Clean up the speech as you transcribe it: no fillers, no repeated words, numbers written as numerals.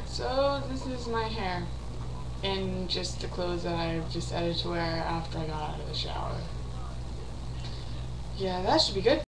Alright, so this is my hair. In just the clothes that I just decided to wear after I got out of the shower. Yeah, that should be good.